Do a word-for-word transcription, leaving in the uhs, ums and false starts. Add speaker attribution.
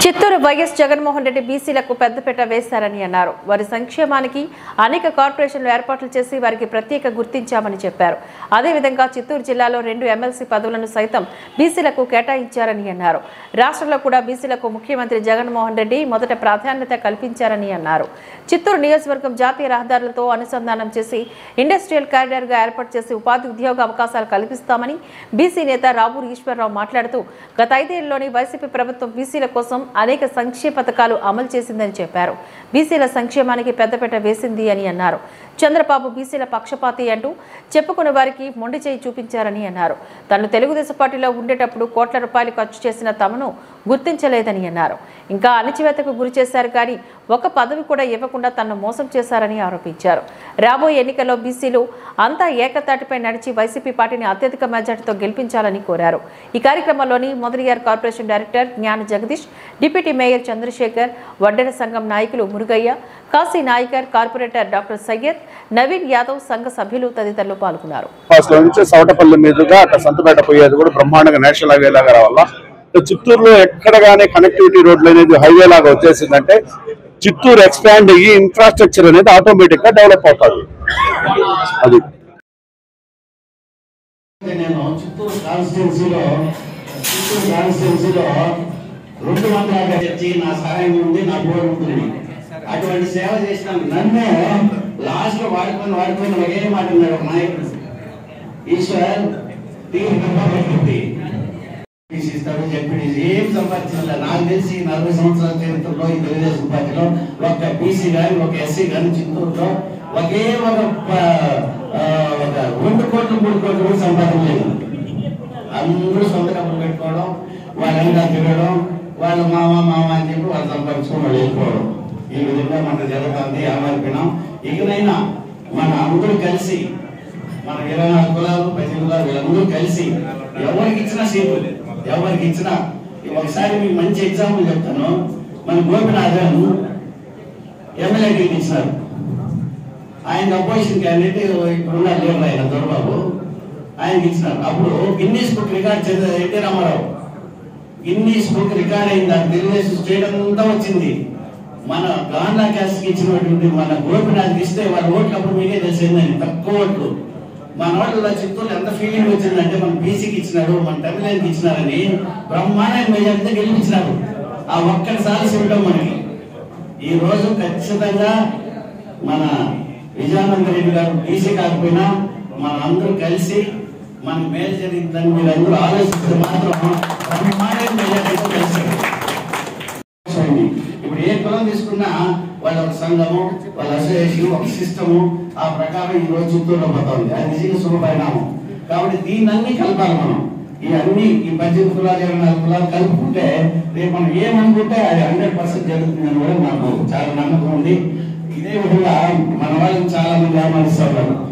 Speaker 1: Chittoor YS Jaganmohan Reddy బీసీలకు పెద్దపీట వేశారని అన్నారు. వారి సంక్షేమానికి అనేక కార్పొరేషన్లు ఏర్పాట్లు చేసి వారికి ప్రత్యేక గుర్తించామని చెప్పారు. అదేవిధంగా చిత్తూరు జిల్లాలో రెండు ఎమ్మెల్సీ పదవులను సైతం బీసీలకు కేటాయించారని అన్నారు. రాష్ట్రంలో కూడా బీసీలకు ముఖ్యమంత్రి జగన్మోహన్ రెడ్డి మొదట ప్రాధాన్యత కల్పించారని అన్నారు. చిత్తూరు నియోజకవర్గం జాతీయ రహదారులతో అనుసంధానం చేసి ఇండస్ట్రియల్ కారిడార్ గా ఏర్పాటు చేసి ఉపాధి ఉద్యోగ అవకాశాలు కల్పిస్తామని బీసీ నేత రావూరి ఈశ్వరరావు మాట్లాడుతూ గత ఐదేళ్లలోని వైసీపీ ప్రభుత్వం బీసీల కోసం అనేక సంక్షేమ పథకాలు అమలు చేసిందని చెప్పారు. బీసీల సంక్షేమానికి పెద్దపీట వేసింది అని అన్నారు. చంద్రబాబు బీసీల పక్షపాతి అంటూ చెప్పుకున్న వారికి మొండి చేయి చూపించారని అన్నారు. తను తెలుగుదేశం పార్టీలో ఉండేటప్పుడు కోట్ల రూపాయలు ఖర్చు చేసిన తమను గుర్తించలేదని అన్నారు. ఇంకా అణచివేతకు గురి చేశారు కానీ ఒక పదవి కూడా ఇవ్వకుండా తనను మోసం చేశారని ఆరోపించారు. రాబోయే ఎన్నికల్లో బీసీలు అంతా ఏకతాటిపై నడిచి వైసీపీ పార్టీని అత్యధిక మెజార్టీతో గెలిపించాలని కోరారు. ఈ కార్యక్రమంలోని Mudaliar corporation director Gnana Jagadish, deputy mayor Chandrasekhar, Vaddera సంఘం నాయకులు మురుగయ్య, కాశీ నాయకర్, కార్పొరేటర్ డాక్టర్ సయ్యద్, నవీన్ యాదవ్, సంఘ సభ్యులు తదితరులు పాల్గొన్నారు.
Speaker 2: సౌటపల్లి మీదుగా సంతపేట పోయేది కూడా బ్రహ్మాండంగా నేషనల్ హైవే లాగా రావాలా. చిత్తూరులో ఎక్కడ గానీ కనెక్టివిటీ రోడ్లు అనేది హైవే లాగా వచ్చేసిందంటే చిత్తూరు ఎక్స్పాండ్ అయ్యి ఇన్ఫ్రాస్ట్రక్చర్ అనేది ఆటోమేటిక్ గా డెవలప్ అవుతుంది. అది
Speaker 3: నేను చిత్తూరు కాన్స్టిట్యున్సీలో చిత్తూరు కాన్స్టిట్యున్సీలో రెండు వందల యాభై చర్చి నా సహాయం ఉంది, నా బోర్డు ఉంటుంది. అటువంటి సేవ చేసిన నన్ను లాస్ట్ లో వాడుకొని వాడుకొని ఒకే మాట ఉన్నాడు ఒక నాయకుడు, ఈశ్వర్ ఇస్తాడు చెప్పి ఏం సంపాదించాలి. నాకు తెలిసి నలభై సంవత్సరాల చరిత్రలో ఈ తెలుగుదేశం పార్టీలో ఒక బీసీ కానీ ఒక ఎస్సీ కానీ చిత్తూరులో ఒకే ఒక ఒక రెండు కోట్లు మూడు కోట్లు కూడా సంపాదించలేదు. అందరూ సొంత డబ్బులు పెట్టుకోవడం, వాళ్ళంతా తిరగడం, వాళ్ళు మామ మామ అని చెప్పి వాళ్ళు సంపాదించుకొని వాళ్ళు వెళ్ళిపోవడం. ఈ విధంగా మనకు జరుగుతుంది. అమర్పినాం. ఇకనైనా మన అందరూ కలిసి మన ఇరవై నాలుగు కులాలు పది కులాలు వీళ్ళందరూ కలిసి ఎవరికి ఇచ్చినా సీటు ఎవరికి ఇచ్చినా ఒకసారి మీకు మంచి ఎగ్జాంపుల్ చెప్తాను. మన గోపినాథన్ ఎమ్మెల్యే టికెట్ ఇచ్చినారు. ఆయన అపోజిషన్ క్యాండిడేట్ ఇప్పుడున్న లీడర్ ఆయన దొరబాబు ఆయనకి ఇచ్చినారు. అప్పుడు గిన్నీస్ బుక్ రికార్డ్ చేసేది NT Ramarao. Guinness book record అయింది. దాని తెలుగుదేశం స్టేట్ అంతా వచ్చింది. మన గాంధా క్యాస్ట్ కి ఇచ్చినటువంటి మన గోపినాథ్కి ఇస్తే వాళ్ళ ఓట్లు అప్పుడు మీకే తెలిసిందని తక్కువ ఓట్లు. మన వాళ్ళ చిత్తూరు ఎంత ఫీలింగ్ వచ్చిందంటే మన బీసీకి ఇచ్చినాడు, మన తమిళనాడుకి ఇచ్చినారని బ్రహ్మాండ మెజార్టీతో గెలిపించినారు. ఆ ఒక్కసారి చూడటం మనకి ఈ రోజు ఖచ్చితంగా మన విజయానంద రెడ్డి గారు బీసీ కాకపోయినా మన అందరూ కలిసి మన మేలు జరిగిందని మీరు అందరూ ఆలోచిస్తే మాత్రం బ్రహ్మాండ మెజార్టీతో కలిసి ఇప్పుడు ఏ కులం తీసుకున్నా వాళ్ళ ఒక సంఘము, వాళ్ళ అసోసియేషన్, ఒక సిస్టము, ఆ ప్రకారం ఈ రోజు చిత్తూరులో పోతా ఉంది. అది నిజంగా శుభపరిణామం. కాబట్టి దీన్ని అన్ని కలపాలి మనం. ఈ అన్ని ఈ పద్దెనిమిది కులాలు ఇరవై నాలుగు కులాలు కలుపుకుంటే రేపు మనం ఏమనుకుంటే అది హండ్రెడ్ పర్సెంట్ జరుగుతుందని కూడా నాకు చాలా నమ్మకం ఉంది. ఇదే విధంగా మన వాళ్ళని చాలా మంది ఆహ్వానిస్తారు.